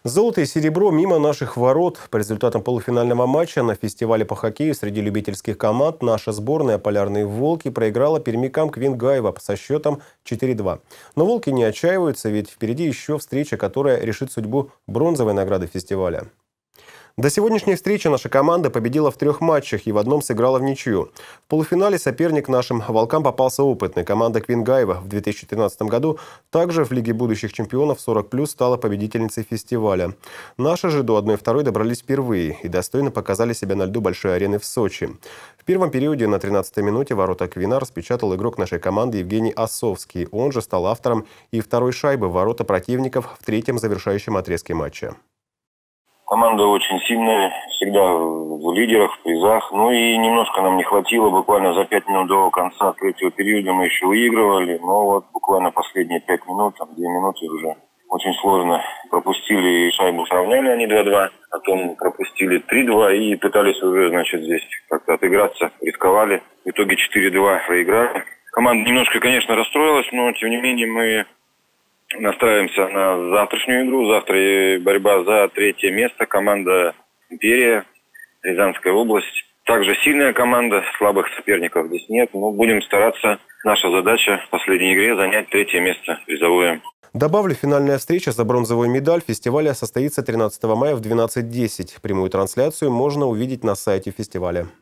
Золото и серебро мимо наших ворот. По результатам полуфинального матча на фестивале по хоккею среди любительских команд наша сборная «Полярные волки» проиграла пермякам Квингаева со счетом 4-2. Но волки не отчаиваются, ведь впереди еще встреча, которая решит судьбу бронзовой награды фестиваля. До сегодняшней встречи наша команда победила в 3 матчах и в одном сыграла в ничью. В полуфинале соперник нашим «Волкам» попался опытный. Команда Квингаева в 2013 году также в Лиге будущих чемпионов 40+ стала победительницей фестиваля. Наши же до 1-2 добрались впервые и достойно показали себя на льду большой арены в Сочи. В первом периоде на 13-й минуте ворота Квина распечатал игрок нашей команды Евгений Осовский. Он же стал автором и второй шайбы в ворота противников в 3-м завершающем отрезке матча. Команда очень сильная, всегда в лидерах, в призах. Ну и немножко нам не хватило, буквально за 5 минут до конца 3-го периода мы еще выигрывали. Но вот буквально последние 5 минут, 2 минуты уже очень сложно. Пропустили шайбу, сравняли они 2-2, потом пропустили 3-2 и пытались уже, здесь как-то отыграться, рисковали. В итоге 4-2 проиграли. Команда немножко, конечно, расстроилась, но тем не менее мы настраиваемся на завтрашнюю игру. Завтра борьба за 3-е место. Команда «Империя», Рязанская область. Также сильная команда, слабых соперников здесь нет. Но будем стараться. Наша задача в последней игре занять 3-е место призовое. Добавлю, финальная встреча за бронзовую медаль фестиваля состоится 13 мая в 12:10. Прямую трансляцию можно увидеть на сайте фестиваля.